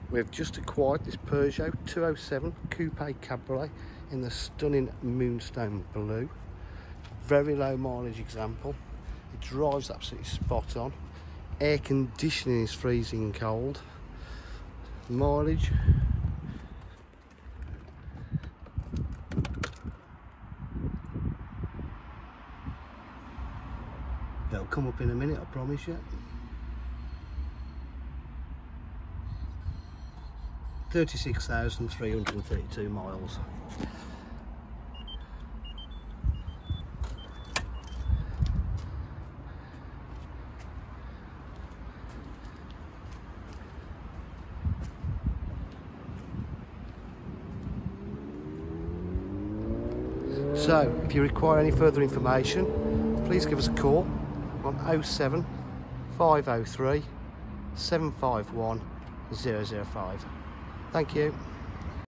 We've just acquired this Peugeot 207 Coupe Cabriolet in the stunning Moonstone Blue. Very low mileage example. It drives absolutely spot on. Air conditioning is freezing cold. Mileage. It'll come up in a minute, I promise you. 36,332 miles. So, if you require any further information, please give us a call on 07 503 751 005. Thank you.